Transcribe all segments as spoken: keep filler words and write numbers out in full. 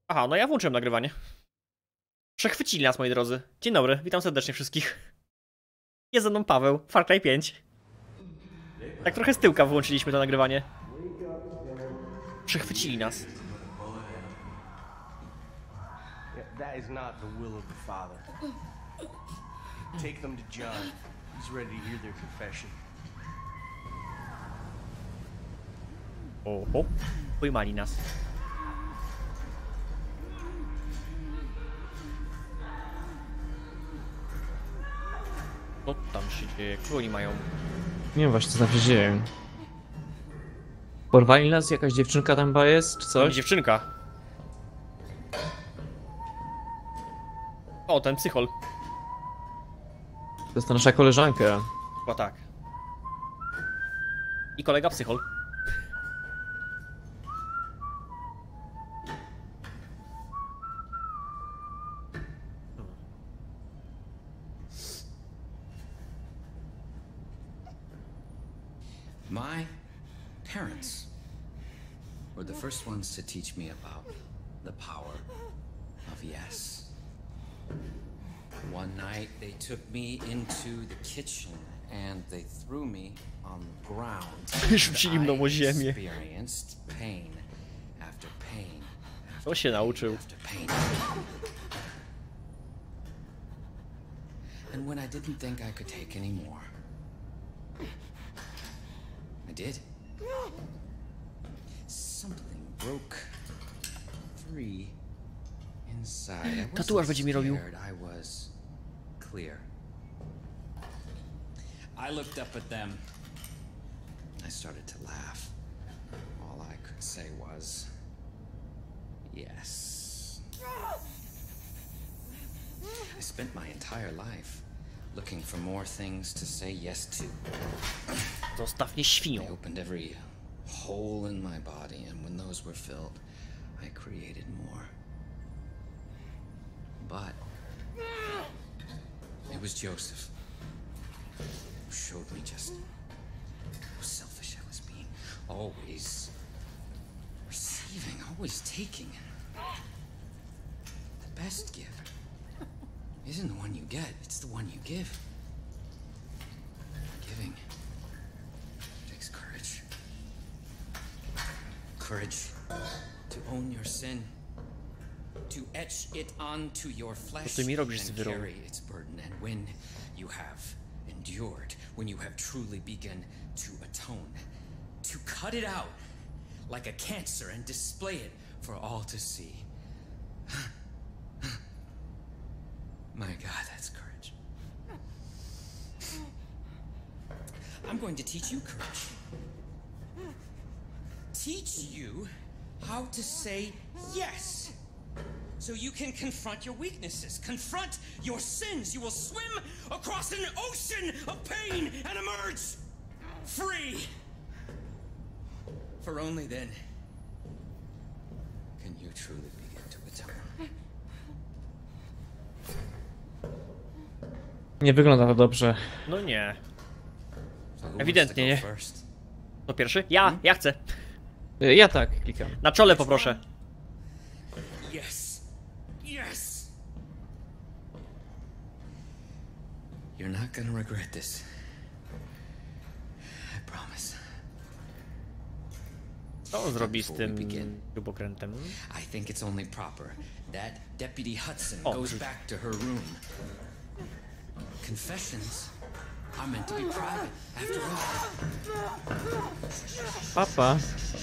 Aha, no ja włączyłem nagrywanie. Przechwycili nas, moi drodzy. Dzień dobry, witam serdecznie wszystkich. Jest ze mną Paweł, Far Cry pięć. Tak trochę z tyłka włączyliśmy to nagrywanie. Przechwycili nas. That is not the will of the Father. Take them to John. He's ready to hear their confession. Oho, pojmali nas. Co tam się dzieje? Kogo oni mają? Nie wiem właśnie co tam się dzieje. Porwali nas? Jakaś dziewczynka tam chyba jest, czy To coś? dziewczynka. O, ten psychol. To jest ta nasza koleżanka. Chyba tak. I kolega psychol. My parents were the first ones to teach me about the power of yes. One night they took me into the kitchen and they threw me on the ground. Rzucili mną o ziemię. Experienced pain after pain. To się nauczył. After pain. And when I didn't think I could take any more, I did. Something broke free inside. I Tatuaż będzie mi robił. I was clear. I looked up at them. I started to laugh. All I could say was yes. I spent my entire life looking for more things to say yes to. Zostaw mnie I świnią. opened every hole in my body, and when those were filled, I created more. But it was Joseph who showed me just how selfish I was being. Always receiving, always taking. The best gift isn't the one you get, it's the one you give. Giving takes courage. Courage to own your sin, to etch it onto your flesh ty mi robisz and z wyrą? carry its burden. And when you have endured, when you have truly begun to atone, to cut it out like a cancer and display it for all to see. My God, that's courage. I'm going to teach you courage. Teach you how to say yes. So you can confront your weaknesses, confront your sins. You will swim across an ocean of pain and emerge free. For only then can you truly begin to atone. Nie wygląda to dobrze. No nie. So who wants to Ewidentnie go nie. first? To pierwszy? Ja, ja chcę. Y, Ja tak, klikam. Na czole poproszę. Yes. Yes. You're not gonna regret this. I promise. Co on zrobi z tym śrubokrętem? I think it's only proper that Deputy Hudson Oh, goes przy- back to her room. Confessions are meant to be private, after all. Papa.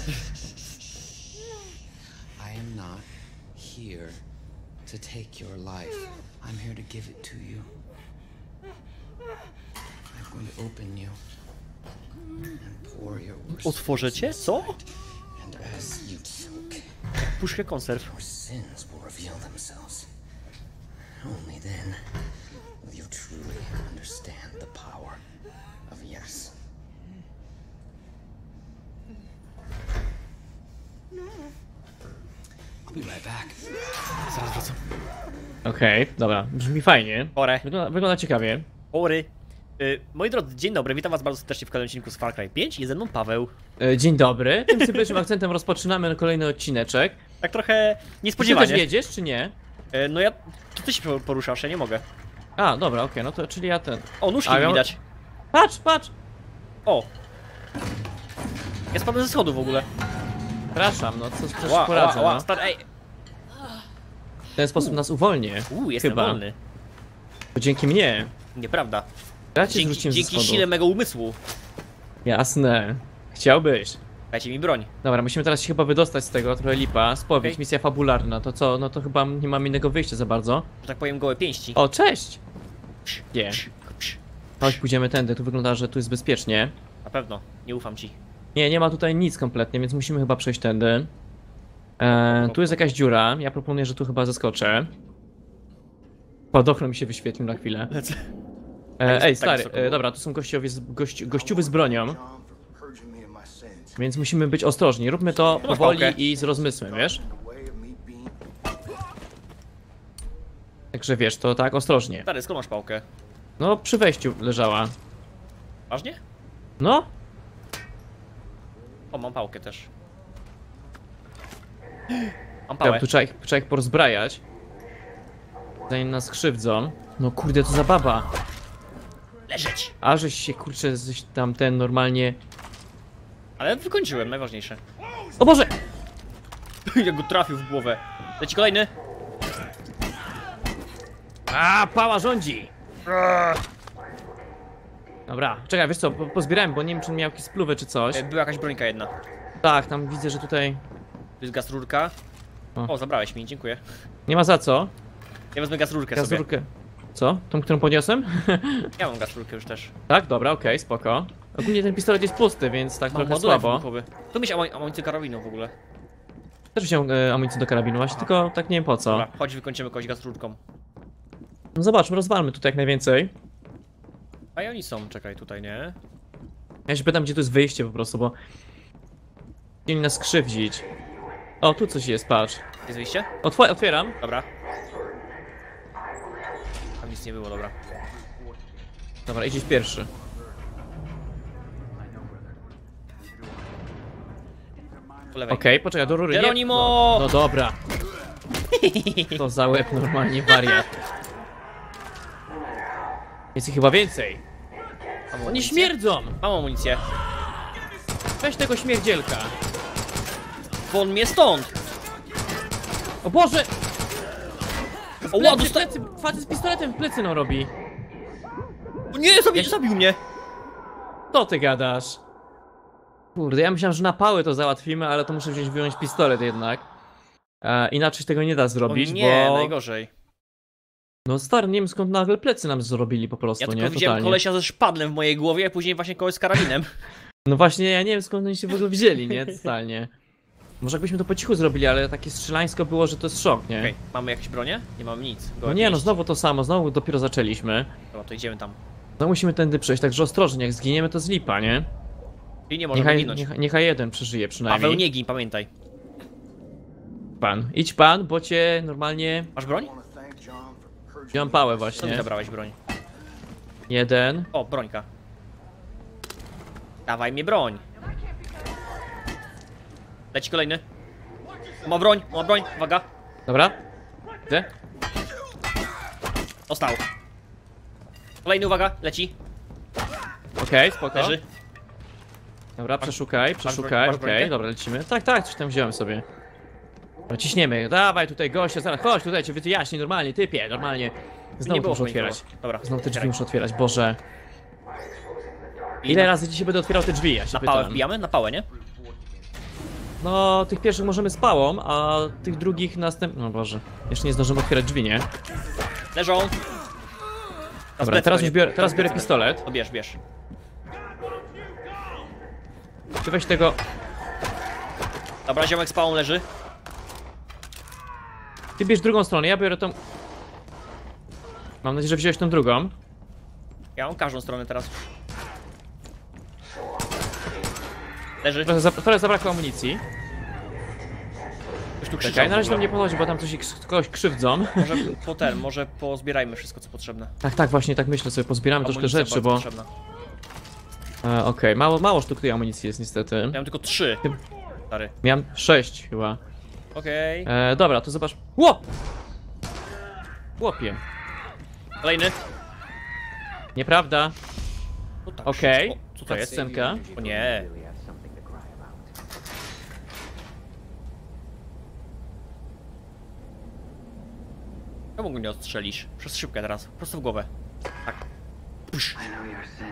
I am not here to take your life. I'm here to give it to you. I'm going to open you and pour your worst Otworzę cię? Co? and as you choke, Puszkę konserw. your sins will reveal themselves. Only then will you truly understand the power of yes. I'll be right back. Zaraz wracam. Okej, dobra, brzmi fajnie. Ore. Wygląda, wygląda ciekawie. Ory. Y, moi drodzy, dzień dobry, witam was bardzo serdecznie w kolejnym odcinku z Far Cry pięć. Jest ze mną Paweł. E, Dzień dobry. Tym sympatycznym akcentem rozpoczynamy kolejny odcineczek. Tak trochę Ty też niespodziewanie. jedziesz, czy nie? E, No ja... To ty się poruszasz, ja nie mogę. A, dobra, okej, no to czyli ja ten... O, nóżki A ja- widać. Patrz, patrz! O! Ja spadłem ze schodu w ogóle. Przepraszam, no co przecież Ła, poradzę, ła, ła, no. star... Ej! W ten sposób nas uwolni. Uuu, jestem Chyba. wolny. To dzięki mnie. Nieprawda. Ja cię Dzięki, zwróciłem ze dzięki schodu. sile mego umysłu. Jasne. Chciałbyś. Dajcie mi broń. Dobra, musimy teraz się chyba wydostać z tego, trochę lipa. Spowiedź, Okej. misja fabularna. To co? No to chyba nie mam innego wyjścia za bardzo. Że tak powiem gołe pięści. O, cześć! Nie. Psz, psz. Chodź, pójdziemy tędy. Tu wygląda, że tu jest bezpiecznie. Na pewno, nie ufam ci. Nie, nie ma tutaj nic kompletnie, więc musimy chyba przejść tędy. E, tu jest jakaś dziura. Ja proponuję, że tu chyba zeskoczę. Padochron mi się wyświetlił na chwilę. Lecę. E, Tak ej, wysoko stary, było. e, dobra, tu są gościowie z, gości, gościuwy z bronią, John, for purging me of my sins. więc musimy być ostrożni. Róbmy to masz powoli pałkę. i z rozmysłem, wiesz? The way of me being Także wiesz, to tak, ostrożnie. Stary, skąd masz pałkę? No, przy wejściu leżała. Ważnie? No, O, mam pałkę też. Mam ja, pałę. tu trzeba ich, trzeba ich porozbrajać. Zanim nas krzywdzą. No kurde, to za baba. Leżeć! A żeś się, kurczę, żeś tam ten normalnie... Ale wykończyłem, najważniejsze. O Boże! Jak go trafił w głowę. Leci kolejny. A, pała rządzi! Dobra, czekaj, wiesz co, po- pozbierałem, bo nie wiem, czy on miał jakieś spluwy czy coś. E, Była jakaś brońka jedna. Tak, tam widzę, że tutaj Tu jest gaz rurka. O. O, zabrałeś mi, dziękuję. nie ma za co. Ja wezmę gaz rurkę sobie. Gazurkę. Co? Tą, którą podniosłem? Ja mam gaz rurkę już też. Tak, dobra, okej, spoko. Ogólnie ten pistolet jest pusty, więc tak Mam trochę ładunek słabo. wybuchowy. Tu mieć amu- amunicję karabinu w ogóle. Też wziąłem e, amunicję do karabinu, właśnie tylko tak nie wiem po co. Dobra, chodź wykończymy kogoś gaz rurką. No zobaczmy, rozwalmy tutaj jak najwięcej. A i oni są, czekaj tutaj, nie? Ja się pytam, gdzie tu jest wyjście po prostu, bo... Chcieli nas krzywdzić. O, tu coś jest, patrz. Jest wyjście? Otw otwieram. Dobra. Tam nic nie było, dobra. Dobra, idziesz pierwszy. Po lewej. Okej, poczekaj, do rury nie... Geronimo! No, no dobra. To za łeb normalnie wariat. Jest ich chyba więcej. Mam Oni amunicję? śmierdzą! Mam amunicję. Weź tego śmierdzielka. Won mnie stąd! O Boże! O, Plecy, ła, dosta... plecy, facet z pistoletem w plecy no robi. O nie, zabił, zabił mnie! Co ty gadasz? Kurde, ja myślałem, że na pały to załatwimy, ale to muszę wziąć, wyjąć pistolet jednak. E, inaczej tego nie da zrobić, o nie, bo... najgorzej. No stary, nie wiem skąd nagle plecy nam zrobili po prostu, Ja tylko nie? widziałem Totalnie. kolesia ze szpadlem w mojej głowie, a później właśnie kogoś z karabinem. No właśnie, ja nie wiem skąd oni się w ogóle wzięli, nie? Totalnie. Może jakbyśmy to po cichu zrobili, ale takie strzelańsko było, że to jest szok, nie? Okej, mamy jakieś bronie? Nie mamy nic. No Gołe nie, no pięści. znowu to samo, znowu dopiero zaczęliśmy. Dobra, to idziemy tam. No musimy tędy przejść, także ostrożnie, jak zginiemy to z lipa, nie? I nie możemy Niechaj, ginąć. niechaj, niechaj jeden przeżyje przynajmniej. Paweł, nie gin, pamiętaj. Pan, idź pan, bo cię normalnie... Masz broń? I want to thank John for purging Wziąłem me pałę of my Co mi właśnie. zabrałeś broń? Jeden. O, brońka. Dawaj mnie broń. Leci kolejny. Ma broń, ma broń, uwaga. Dobra. Idę. Dostał. Kolejny, uwaga, leci. Okej, spoko. Leży. Dobra, przeszukaj, przeszukaj, broń- masz okej, brońkę? dobra, lecimy. Tak, tak, coś tam wziąłem sobie. Dobra, ciśniemy, dawaj tutaj gościa, zaraz, chodź tutaj, cię wyjaśnij normalnie, typie, normalnie. Znowu nie to było muszę otwierać. pointowo. Dobra, Znowu te drzwi otwieraj. muszę otwierać, Boże. I Ile na- razy dzisiaj będę otwierał te drzwi, ja się Na pałę pytam. wbijamy? Na pałę, nie? No, tych pierwszych możemy z pałą, a tych drugich następnych... No Boże, jeszcze nie zdążymy otwierać drzwi, nie? Leżą. Dobra, teraz już biorę, teraz biorę pistolet. To bierz, bierz. Ty weź tego... Dobra, ziomek z pałą leży. Ty bierz drugą stronę, ja biorę tą... Mam nadzieję, że wziąłeś tą drugą. Ja mam każdą stronę teraz. Leży. Trochę, za, trochę zabrakło amunicji. Ktoś tu krzyczał. Czekaj, na razie w tam ogóle. nie podchodzi, bo tam coś krzy- kogoś krzywdzą. Może po ten, może pozbierajmy wszystko co potrzebne. Tak, tak, właśnie tak myślę sobie, pozbieramy troszkę Amunicja rzeczy, bardzo bo... potrzebna. E, Okej, mało, mało sztuk tej amunicji jest niestety. Ja mam tylko trzy. Ty- Stary. Miałem sześć chyba. Okej. E, dobra, to zobacz. Ło! Łopie. Kolejny. Nieprawda. No tak, Okej. szybko. Co to jest? Scenka. O nie. Czemu go nie odstrzelisz? Przez szybkę teraz. Prosto w głowę. Tak. Pusz. I know your sin.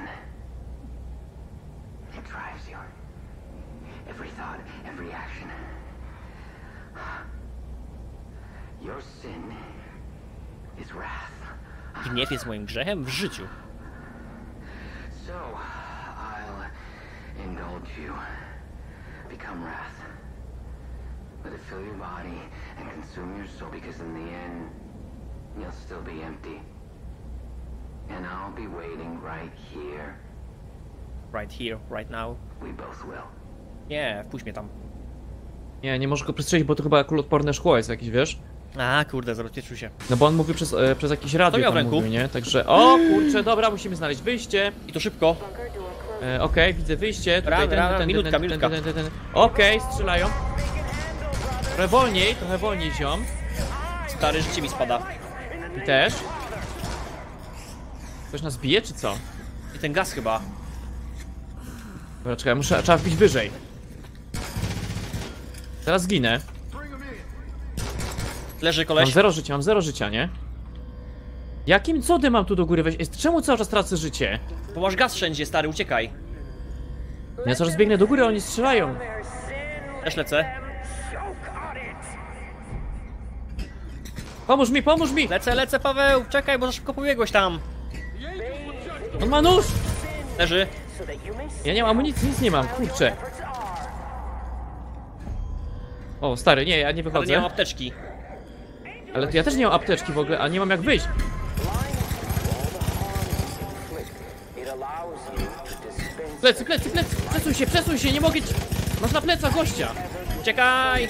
It drives you. Every thought, every action. Your sin is wrath. Gniew jest moim grzechem w życiu. So, I'll indulge you. Become wrath. Let it fill your body and consume your soul, because in the end, you'll still be empty. And I'll be waiting right here. Right here, right now. We both will. Nie, wpuść mnie tam. Nie, nie możesz go przestrzelić, bo to chyba kuloodporne szkło jest jakieś, wiesz? A, kurde, zabezpieczył się. No bo on mówił przez, e, przez jakieś radio miał w tam ręku? mówił, nie? Także, o kurczę, dobra, musimy znaleźć wyjście. I to szybko. E, Okej, widzę wyjście. Tutaj Ran, ten, ran, ten, minutka, ten, minutka. ten, ten, ten, ten. Okej, strzelają. Trochę wolniej, trochę wolniej, ziom. Stary, życie mi spada. I też. Ktoś nas bije, czy co? I ten gaz chyba. Dobra, czekaj, muszę, trzeba wbić wyżej. Teraz zginę. Leży Mam koleś. zero życia, mam zero życia, nie? Jakim cudem mam tu do góry wejść? Ej, czemu cały czas tracę życie? Bo masz gaz wszędzie, stary, uciekaj. Ja coraz biegnę do góry, a oni strzelają. Też lecę. Pomóż mi, pomóż mi! Lecę, lecę, Paweł! Czekaj, bo za szybko pobiegłeś tam. On ma nóż! Leży. Ja nie mam amunicji, nic nie mam, kurczę. O, stary, nie, ja nie Ale wychodzę. nie mam apteczki. Ale to ja też nie mam apteczki w ogóle, a nie mam jak wyjść. Plecy, plecy, plecy! Przesuń się, przesuń się, nie mogę ci... Masz na plecach gościa! Uciekaj!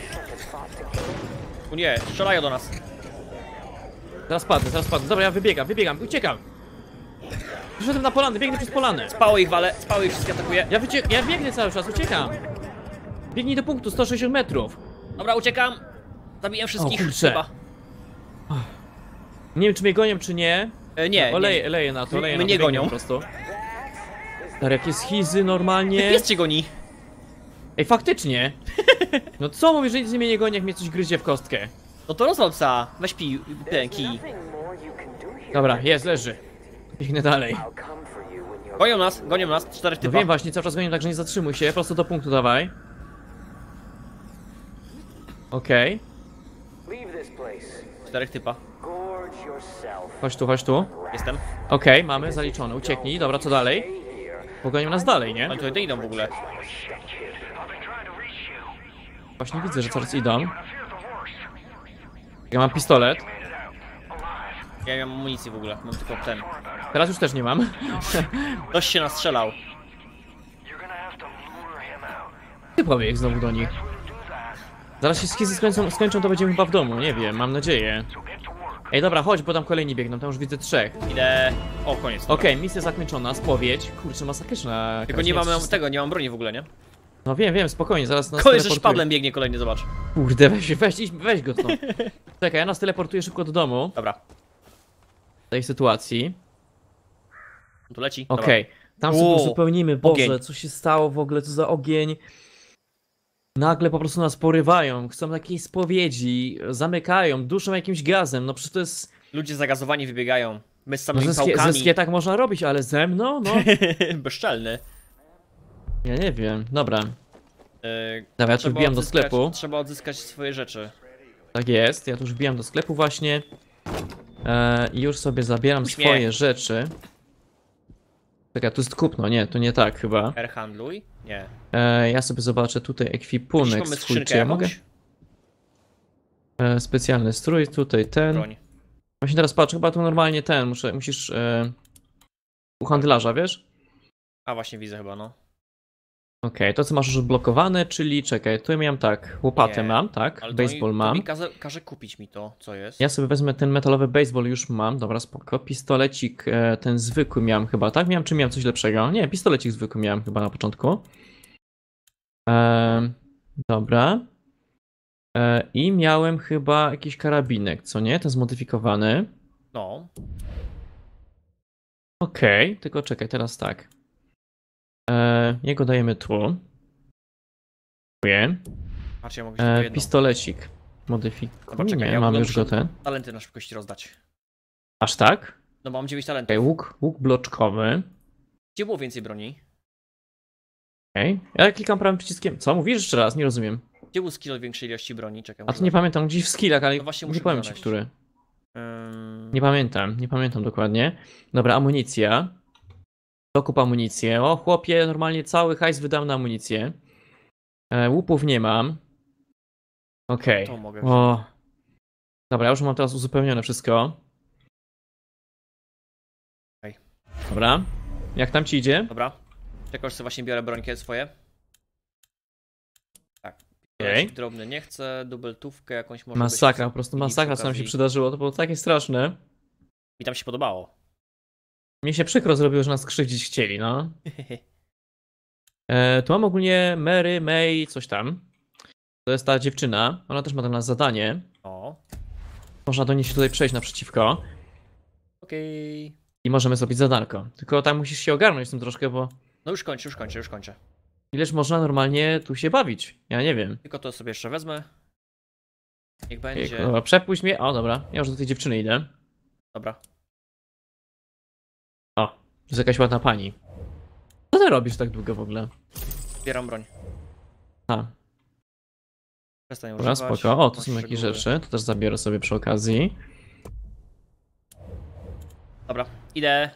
O nie, strzelają do nas. Zaraz padnę, zaraz padnę. Dobra, ja wybiegam, wybiegam, uciekam! Wyszedłem na polanę, biegnę przez polanę. Spało ich wale, spało ich wszystkie atakuje. Ja, wycie... ja biegnę cały czas, uciekam! Biegnij do punktu, sto sześćdziesiąt metrów. Dobra, uciekam. Zabiję wszystkich. O, kurczę. Chyba. Nie wiem, czy mnie gonią, czy nie. E, nie, Oleję, nie. leję na to, leję My na nie to, biegnę gonią. po prostu. Stary, jakie schizy normalnie. Pies cię goni. Ej, faktycznie! No co mówisz, że nic mnie nie goni, jak mnie coś gryzie w kostkę? No to rozwal psa. Weź pi, ten kij. Dobra, jest, leży. Biegnę dalej. Gonią nas, gonią nas. Czterech No typa. wiem właśnie, cały czas gonię, także nie zatrzymuj się, prosto do punktu dawaj. Okej, Leave this place. Czterech typa. Gorge yourself. chodź tu, chodź tu. Jestem. Okej, mamy zaliczone, ucieknij, dobra, co dalej? Pogonią nas dalej, nie? Oni tutaj idą w ogóle. Właśnie widzę, że coraz idą. Ja mam pistolet. Ja nie mam amunicji w ogóle, mam tylko ten. Teraz już też nie mam. Ktoś się nastrzelał. Ty pobieg znowu do nich. Zaraz się schizy skończą, skończą, to będziemy chyba w domu, nie wiem, mam nadzieję. Ej, dobra, chodź, bo tam kolejni biegną, tam już widzę trzech. Idę. O, koniec. dobra. Okej, misja zakończona, spowiedź. Kurczę, masakryczna. Tylko nie mamy tego, nie mam broni w ogóle, nie? No wiem, wiem, spokojnie, zaraz nas Koleś ze teleportuje. szpadlem biegnie kolejny, zobacz. Kurde, weź, weź, idź, weź go stąd. Czekaj, ja nas teleportuję szybko do domu. Dobra. W tej sytuacji. Tu leci. Dobra. Okej, tam sobie O, uzupełnimy. Boże, ogień. co się stało w ogóle, co za ogień. Nagle po prostu nas porywają, chcą takiej spowiedzi, zamykają, duszą jakimś gazem, no przecież to jest... Ludzie zagazowani wybiegają. My z No, samymi ze, skie, ze pałkami. skie tak można robić, ale ze mną? No, Bezczelny. ja nie wiem, dobra. Yy, Dobra, ja tu trzeba wbijam do odzyskać- sklepu. Trzeba odzyskać swoje rzeczy. Tak jest, ja tu już wbijam do sklepu właśnie. E, I już sobie zabieram Uśmiech. swoje rzeczy. Czekaj, tu jest kupno, nie, to nie tak chyba. R handluj? Nie. E, ja sobie zobaczę tutaj Dziś ekwipunek mamy swój, skrzynkę czy ja mogę? jakąś? E, specjalny strój, tutaj ten. Broń. Właśnie teraz patrz, chyba tu normalnie ten, muszę, musisz... E, u handlarza, wiesz? A właśnie widzę chyba, no. Okej, to co masz już odblokowane, czyli czekaj, tu ja miałem tak, łopatę Nie, mam, tak, Ale to baseball mi, to mam. mi każe, każe kupić mi to, co jest. Ja sobie wezmę ten metalowy baseball, już mam, dobra, spoko. Pistolecik, e, ten zwykły miałem chyba, tak? Miałem, czy miałem coś lepszego? Nie, pistolecik zwykły miałem chyba na początku. E, dobra. E, I miałem chyba jakiś karabinek, co nie? Ten zmodyfikowany. No. Okej, okay, tylko czekaj, teraz tak. E, jego dajemy tu. Dziękuję. Patrz, ja mogę się tylko E, jedną. pistolecik. Modyfikuj. Dobra, czekaj, Nie, ja w mam ogóle już go muszę ten. Talenty na szybkości rozdać. Aż tak? No mam dziewięć talentów. Okej, okay, łuk, łuk bloczkowy. Gdzie było więcej broni? Okej. Okay. Ja klikam prawym przyciskiem. Co? Mówisz jeszcze raz? Nie rozumiem. Gdzie był skill od większej ilości broni? Czekaj. A to nie pamiętam, gdzieś w skillach, ale No właśnie nie muszę powiem ci, znaleźć. który. Ym... Nie pamiętam, nie pamiętam dokładnie. Dobra, amunicja. Dokup amunicję. O, chłopie, normalnie cały hajs wydam na amunicję. E, łupów nie mam. Okej. To mogę Okay. O. Dobra, ja już mam teraz uzupełnione wszystko. Okej. Dobra. Jak tam ci idzie? Dobra. Czekaj, już sobie właśnie biorę brońkę swoje. Tak. Okej. Drobny nie chcę, dubeltówkę jakąś może Masakra, być. po prostu I masakra, przy co nam się okazji- przydarzyło. To było takie straszne. Mi tam się podobało. Mnie się przykro zrobiło, że nas krzywdzić chcieli, no. E, tu mam ogólnie Mary, May, coś tam. To jest ta dziewczyna. Ona też ma dla nas zadanie. O. Można do niej się tutaj przejść naprzeciwko. Okej. I możemy zrobić zadanko. Tylko tam musisz się ogarnąć z tym troszkę, bo No już kończę, już kończę, już kończę. ileż można normalnie tu się bawić? Ja nie wiem. Tylko to sobie jeszcze wezmę. Niech Ej, będzie. kurwa, przepuść mnie. O, dobra. Ja już do tej dziewczyny idę. Dobra. O, to jest jakaś ładna pani. Co ty robisz tak długo w ogóle? Zbieram broń. A, Przestań dobra, używać. spoko. O, tu Masz są jakieś szczegóły. rzeczy. To też zabiorę sobie przy okazji. Dobra, idę.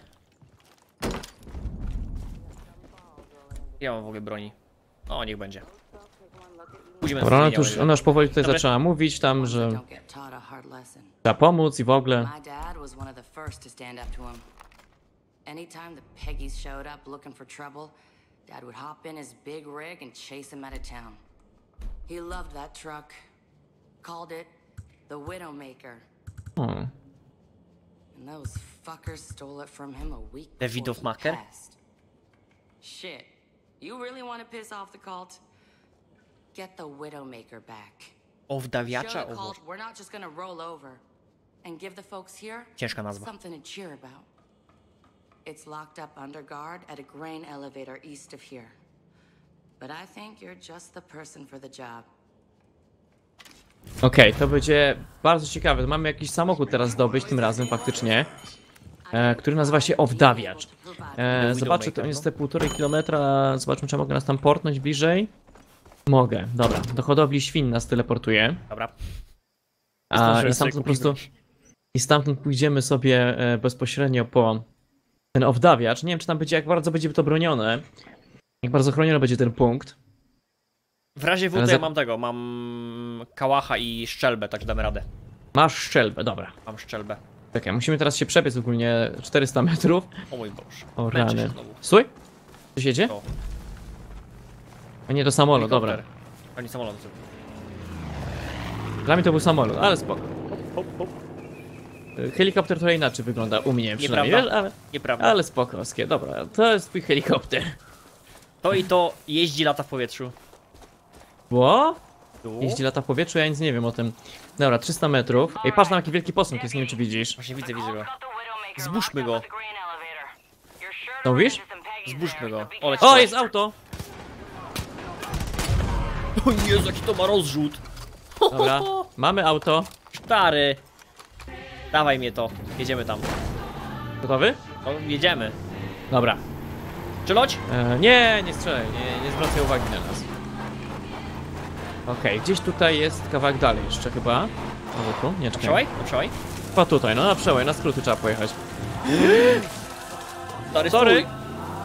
Ja mam w ogóle broni. O, niech będzie. Pójdziemy Dobra, na ona, tu już, ona już powoli tutaj Dobry. zaczęła mówić tam, że Don't get taught a hard lesson. trzeba pomóc i w ogóle. My dad was one of the first to stand up to him. Anytime the Peggies showed up looking for trouble, Dad would hop in his big rig and chase him out of town. He loved that truck. Called it the Widowmaker. O, And those fuckers stole it from him a week The before he Widowmaker? passed. Shit. You really want to piss off the cult? Get the Widowmaker back. O Show wdawiacza? the O cult Boże. we're not just gonna roll over and give the folks here Ciężka nazwa. something to cheer about. It's locked up under guard at a grain elevator east of here. But I think you're just the person for the job. Okej, to będzie bardzo ciekawe. Mamy jakiś samochód teraz zdobyć, tym razem faktycznie, e, który nazywa się Owdawiacz. E, zobaczę, to jest te półtorej kilometra. Zobaczmy, czy mogę nas tam portnąć bliżej. Mogę, dobra. Do hodowli świn nas teleportuje. Dobra. A, Zdążyłem i stamtąd sobie po prostu. kupić. I stamtąd pójdziemy sobie e, bezpośrednio po ten Owdawiacz. Nie wiem, czy tam będzie, jak bardzo będzie to bronione. Jak bardzo chroniony będzie ten punkt. W razie W Ale to za- ja mam tego, mam kałacha i szczelbę, także damy radę. Masz szczelbę, dobra. Mam szczelbę. Czekaj, musimy teraz się przebiec ogólnie czterysta metrów. O mój Boże. O Męczę się rany. znowu. Stój! Coś jedzie? To. A nie, to samolot, dobra. Helikopter. Ani samolot. Dla mnie to był samolot, ale spoko. Hop, hop. Helikopter trochę inaczej wygląda u mnie przynajmniej, Nieprawda. ale, Nieprawda. ale spokojnie, dobra. To jest twój helikopter. To i to jeździ, lata w powietrzu. Ło? Tu. Jeździ lata w powietrzu, ja nic nie wiem o tym. Dobra, trzysta metrów. Ej, patrz na jaki wielki posąg jest, nie wiem czy widzisz. Właśnie widzę, widzę go. Zbóżmy go. Co mówisz? Zbóżmy go. O, leci O, koleś. jest auto! O Jezu, jaki to ma rozrzut. Dobra, mamy auto. Stary. Dawaj mnie to. Jedziemy tam. Gotowy? No, jedziemy. Dobra. Strzelać? E, nie, nie strzelaj, nie, nie zwracaj uwagi na nas. Okej, gdzieś tutaj jest kawałek dalej jeszcze chyba. Może tu? Nie, czekaj. Przełaj? No przełaj. Chyba tutaj, no na przełaj, na skróty trzeba pojechać. Stary, Sorry. stój.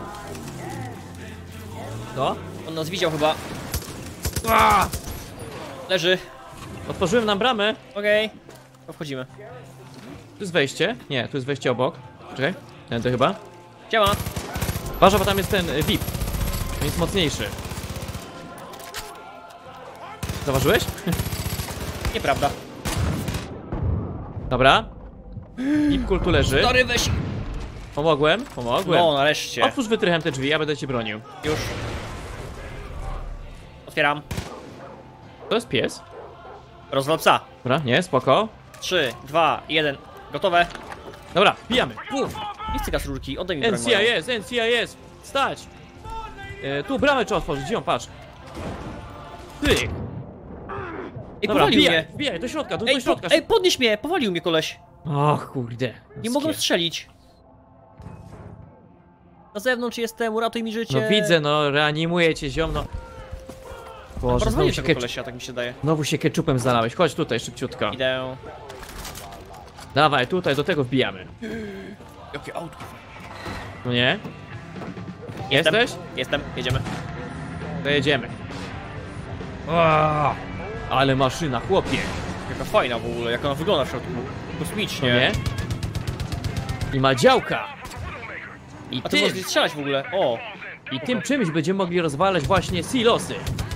Co? On nas widział chyba. Ua! Leży. Otworzyłem nam bramę. Okej. To wchodzimy. Tu jest wejście. Nie, tu jest wejście obok. Czekaj, ten to chyba. Siema. Uważaj, bo tam jest ten y, V I P. On jest mocniejszy. Zauważyłeś? Nieprawda. Dobra. V I P kul tu leży. Stary, weź. Pomogłem, pomogłem. No, nareszcie. Otwórz wytrychem te drzwi, ja będę cię bronił. Już. Otwieram. To jest pies. Rozwal psa. Dobra, nie, spoko. trzy, dwa, jeden. Gotowe. Dobra, wbijamy. Puf. Nie chcę gaz rurki, oddaj mi broń N C moją. I S, N C I S. Stać. E, tu bramę trzeba otworzyć, gdzie on, patrz. Ty. Ej, Dobra, powalił wbijaj, mnie. wbijaj do środka, do, Ej, do po, środka. ej, podnieś mnie, powalił mnie koleś. Och, kurde. Nie mogłem strzelić. Na zewnątrz jestem, uratuj mi życie. No widzę, no, reanimuję cię, ziom, no. Boże, znowu Rozwalił się, tego kecz... kolesia, tak mi się daje. znowu się ketchupem zalałeś. Chodź tutaj, szybciutko. Idę. Dawaj, tutaj, do tego wbijamy. Jakie autko. No nie? Jestem. Jesteś? Jestem, jedziemy. To jedziemy. O, ale maszyna, chłopie. Jaka fajna w ogóle, jak ona wygląda w środku. No Kosmicznie. nie? I ma działka. I A ty tym, możesz strzelać w ogóle. O. i tym czymś będziemy mogli rozwalać właśnie silosy.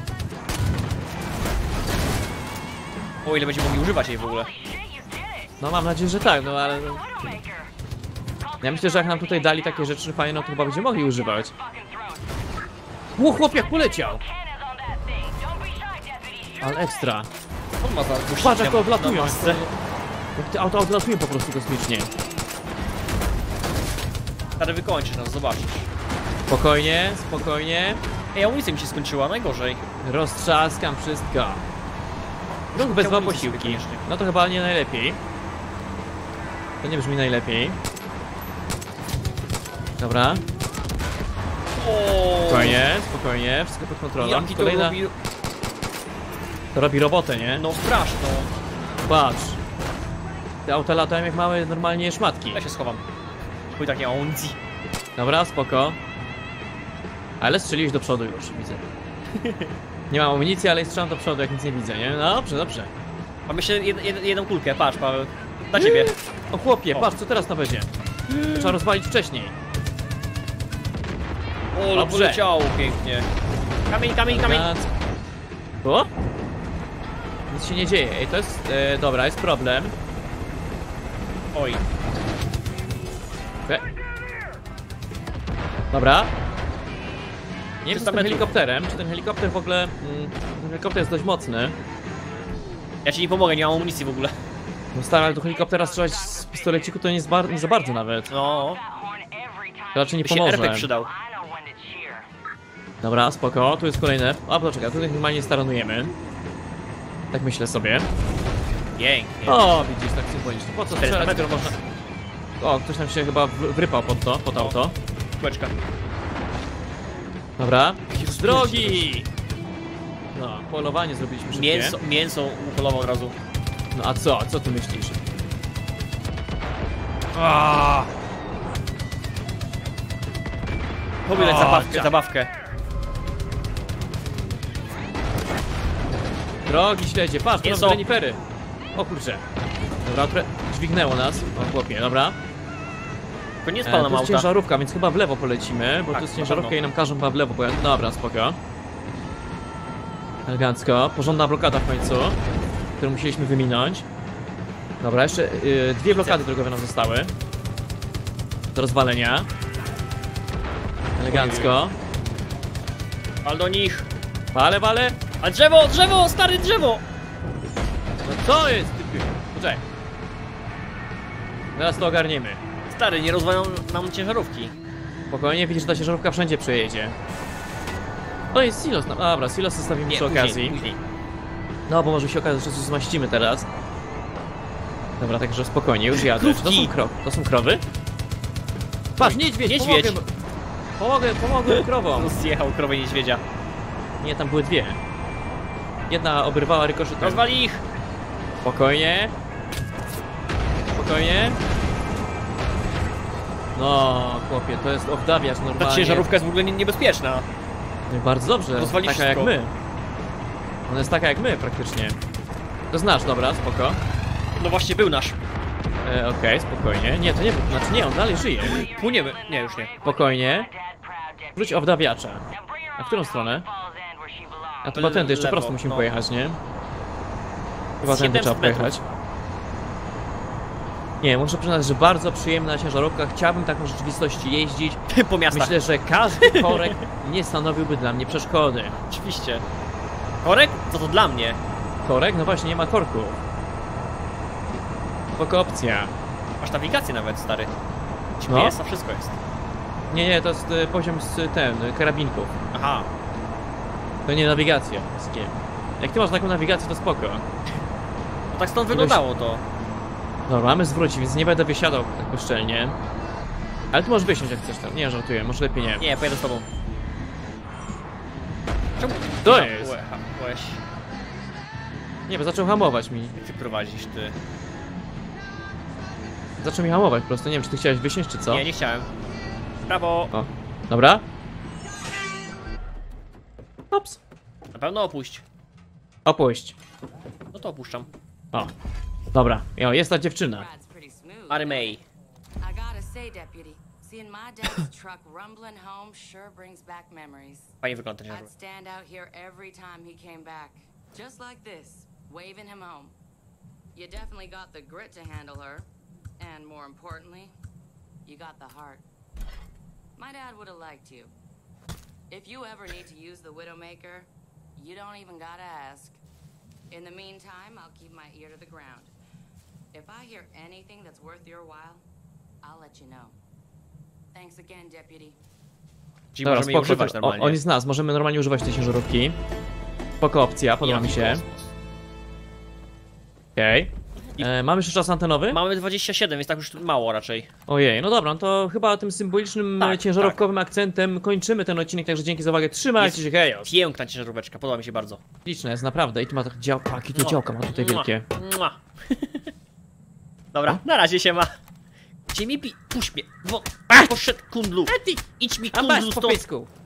O ile będziemy mogli używać jej w ogóle. No mam nadzieję, że tak, no ale... Ja myślę, że jak nam tutaj dali takie rzeczy fajne, no to chyba będziemy mogli używać. Ło, chłop jak poleciał! Ale ekstra. On ma za Patrz jak to odlatują. na masce. Jak te auta odlatują po prostu kosmicznie. Stary, wykończysz nas, zobaczysz. Spokojnie, spokojnie. Ej, amunicja mi się skończyła, najgorzej. Roztrzaskam wszystko. Ruch bez dwa amunicji posiłki. koniecznie. No to chyba nie najlepiej. To nie brzmi najlepiej. Dobra, O. spokojnie, spokojnie, wszystko pod kontrolą. Jaki to Kolejna... robi... To robi robotę, nie? No straszno. Patrz. Te auta latają jak małe normalnie szmatki. Ja się schowam. Chuj takiej amunicji. Dobra, spoko. Ale strzeliłeś do przodu już, widzę. Nie mam amunicji, ale strzelam do przodu, jak nic nie widzę, nie? No dobrze, dobrze. Mam jeszcze jed, jed, jedną kulkę, patrz Paweł. Dla ciebie. O chłopie, O. patrz co teraz to będzie. Trzeba rozwalić wcześniej. O, ale Dobrze. poleciało pięknie. Kamień, kamień, kamień. O? Nic się nie dzieje. Ej, to jest... E, dobra, jest problem. Oj. Okay. Dobra. Nie wiem z trzysta tym metrów. helikopterem, czy ten helikopter w ogóle... Mm, ten helikopter jest dość mocny. Ja ci nie pomogę, nie mam amunicji w ogóle. No stary, ale do helikoptera strzelać z pistoleciku to nie, jest bar nie za bardzo nawet. No. To raczej nie By się pomoże. R P G przydał. Dobra, spoko, tu jest kolejne. A, poczekaj, tutaj normalnie staranujemy. Tak myślę sobie. Pięknie. O, widzisz, tak symbolicznie. Po co strzelać, metrów. skoro można... O, ktoś tam się chyba w- wrypał pod to, pod auto. Kółeczka. Dobra. Z drogi! No, polowanie zrobiliśmy szybkie. Mięso, mięso upolował od razu. No a co, co ty myślisz? Pobierać O, zabawkę, ciach. zabawkę. Drogi śledzie, patrz, tu Mięso. mamy renifery. O kurczę. Dobra, pre... dźwignęło nas. O chłopie, dobra. To nie jest E, palna to jest małta. ciężarówka, więc chyba w lewo polecimy, bo Tak, to jest na ciężarówka pewno. i nam każą chyba w lewo pojechać. Dobra, spoko. Elegancko. Porządna blokada w końcu, którą musieliśmy wyminąć. Dobra, jeszcze y, dwie blokady drogowe nam zostały. Do rozwalenia. Elegancko. Wal do nich. Wale, wale. A drzewo, drzewo, stary drzewo! No co jest, typy? Poczekaj. Teraz to ogarniemy. Stary, nie rozwalają nam ciężarówki. Spokojnie, widzisz, że ta ciężarówka wszędzie przejedzie. O, jest silos. No, dobra, silos zostawimy Nie, przy później, okazji. później. No, bo może się okazać, że coś zmaścimy teraz. Dobra, także spokojnie, już jadę. Czy to są, kro to są krowy? Patrz, niedźwiedź, Niedźwiedź. pomogę, pomogę, pomogę krowom. Zjechał krowę niedźwiedzia. Nie, tam były dwie. Jedna obrywała rykoszytem. Rozwali ich! Spokojnie. Spokojnie. No, chłopie, to jest owdawiacz Ta normalnie. ciężarówka jest w ogóle nie- niebezpieczna. No i bardzo dobrze, Rozwali taka jak wszystko. my. Ona jest taka jak my praktycznie. To znasz, dobra, spoko. No właśnie był nasz. E, Okej, spokojnie. Nie, to nie był, znaczy nie, on dalej żyje. Płyniemy. Nie, już nie. Spokojnie. Wróć owdawiacza. A w którą stronę? A to chyba tędy, jeszcze Lewo, prosto musimy no. pojechać, nie? Chyba Z tędy trzeba siedemset metrów. pojechać. Nie, muszę przyznać, że bardzo przyjemna ciężarówka. Chciałbym taką rzeczywistości jeździć. Po miastach. Myślę, że każdy korek nie stanowiłby dla mnie przeszkody. Oczywiście. Korek? Co to dla mnie? Korek? No właśnie, nie ma korku. Spoko opcja. Masz nawigację nawet, stary. G No. P S, a wszystko jest. Nie, nie, to jest y, poziom z y, ten, y, karabinków. Aha. To nie nawigacja. Z kim? Jak ty masz taką nawigację, to spoko. No tak stąd wyglądało to. Dobra, mamy zwrócić, więc nie będę wysiadał tak bezczelnie. Ale ty możesz wysiąść jak chcesz tam. Nie, żartuję, może lepiej nie. Nie, pojadę z tobą. Czemu? To No, jest. łe- ha- Łeś. Nie, bo zaczął hamować mi. Jak ty prowadzisz, ty? Zaczął mi hamować po prostu. Nie wiem, czy ty chciałeś wysiąść, czy co? Nie, nie chciałem. Brawo. O, dobra. Ops. Na pewno opuść. Opuść. No to opuszczam. O, dobra. Jo, jest ta dziewczyna. Ride's pretty smooth. Mary May. I gotta say, deputy, seeing my dad's truck rumbling home sure brings back memories. Fajnie wygląda ten I'd ciężar. stand out here every time he came back, just like this, waving him home. You definitely got the grit to handle her, and more importantly, you got the heart. My dad would have liked you. If you ever need to use the Widowmaker, you don't even gotta ask. In the meantime, I'll keep my ear to the ground. If I hear anything that's worth your while, I'll let you know. Thanks again, deputy. Czyli Dobra, możemy je spoko, używać to- normalnie. o, oni z nas, możemy normalnie używać tej ciężarówki. Spoko opcja, podoba mi się. Okej. E, Mamy jeszcze czas antenowy? Mamy dwadzieścia siedem, jest tak już mało raczej. Ojej, no dobra, no to chyba tym symbolicznym, Tak, tak, ciężarówkowym akcentem kończymy ten odcinek, także dzięki za uwagę, trzymajcie się, hej! Piękna ciężaróweczka, podoba mi się bardzo. Liczne jest, naprawdę, i tu ma tak działka, jakie to Mua. działka ma tutaj Mua. wielkie. Mua. Dobra, na razie się ma. Gdzie mi pi... Puść mnie. Wo... Poszedł kundlu. Idź mi A kundlu masz po stąd. pysku.